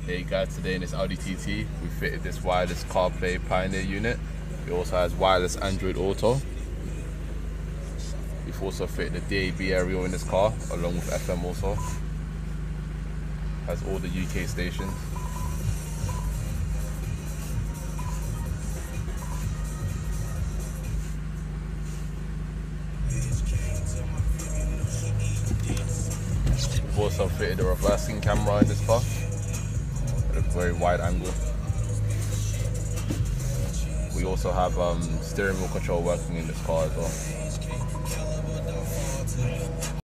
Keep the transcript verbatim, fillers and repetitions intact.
Hey guys, today in this Audi T T, we fitted this wireless CarPlay Pioneer unit. It also has wireless Android Auto. We've also fitted the D A B aerial in this car, along with F M also. Has all the U K stations. We've also fitted a reversing camera in this car at a very wide angle. We also have um, steering wheel control working in this car as well.